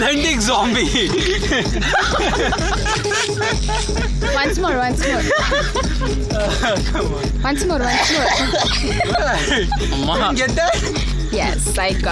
authentic zombie. Once more. Come on. Once more. Didn't get that? Yes, I got